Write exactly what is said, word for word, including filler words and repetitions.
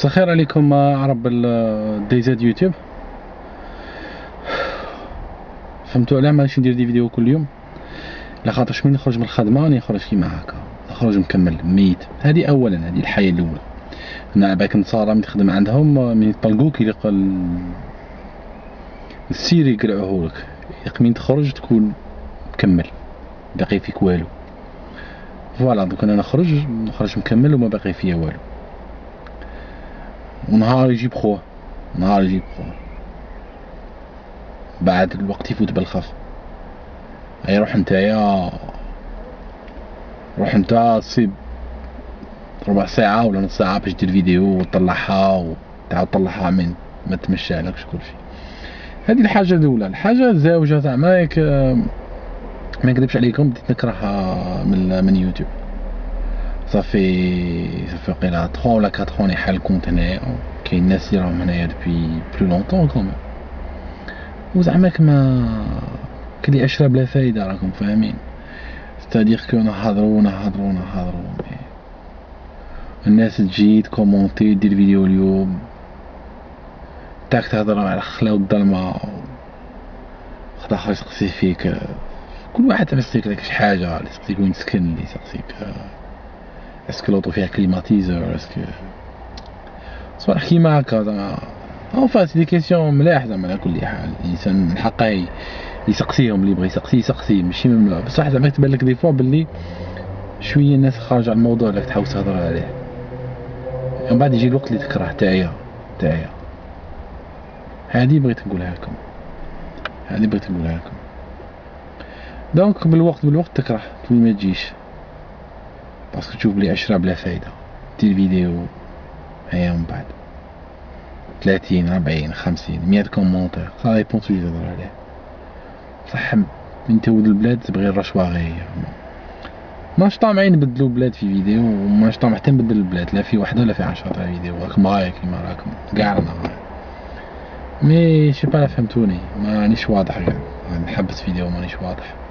مساء الخير عليكم عرب الديزاد يوتيوب. فهمتوا علاه مانيش ندير دي فيديو كل يوم؟ لخاطرش من نخرج من الخدمه راني نخرج كيما هكا، نخرج مكمل ميت. هذه اولا، هذه الحياه الاولى. انا باك نصارى من تخدم عندهم من يطلقوك يلقى السير يقلعوهولك، يلق من تخرج تكون مكمل باقي فيك والو. فوالا دوك انا نخرج نخرج مكمل وما باقي فيا والو، ونهار يجيب خوه، نهار يجيب خوه بعد الوقت يفوت بالخف. اي روح نتايا، روح نتا تصيب ربع ساعة ولا نص ساعة باش دير فيديو وتطلعها وتعاود تطلعها من ما تمشالكش كلشي. هذه الحاجة الأولى. الحاجة الزوجة زعما ياك ما نكذبش عليكم بديت نكرهها من من يوتيوب. صافي صافي قيلا ثلاثة ولا أربعة عام حال كونت هنايا، كاين ناس اللي راهم هنايا دوبي بلو لونطون كومون، وزعما كما كلي عشرة بلا فايدة، راكم فاهمين. ستادير كو نهضرو نهضرو نهضرو الناس تجي تكومونتي دير فيديو اليوم تاك تهضر على الخلا والظلمة، خدا خرج يسقسي فيك، كل واحد تما يسقسيك داك شي حاجة، اللي يسقسيك وين تسكن، اللي يسقسيك اسكو لوطو فيها كليماتيزور، اسكو صوالح كيما هكا زعما. اون فاس دي كيسيون ملاح زعما. على كل حال الانسان من حقه يسقسيهم، اللي يبغي يسقسي يسقسي ماشي ممنوع، بصح زعما تبان لك دي فوا باللي شويه الناس خارج على الموضوع اللي تحاول تهضر عليه، ومن بعد يجي الوقت اللي تكره تاعيا تاعيا. هذه بغيت نقولها لكم، هذه بغيت نقولها لكم. دونك بالوقت بالوقت تكره كل ما تجيش، باسكو تشوف بلي عشرة بلا فايده، دير فيديو هيا من بعد ثلاثين أربعين خمسين مية كومونتير، صا ديبون شنو تهضر عليه. صح من تولد البلاد تبغي الرشوه غير هي، ماش طامعين نبدلو بلاد في فيديو، وماش طامع حتى نبدل البلاد، لا في وحده ولا في عشرة تاع فيديو، راكم غاية كيما راكم كاع رانا غاية. مي شي با فهمتوني، مانيش واضح كاع، نحبس فيديو مانيش واضح.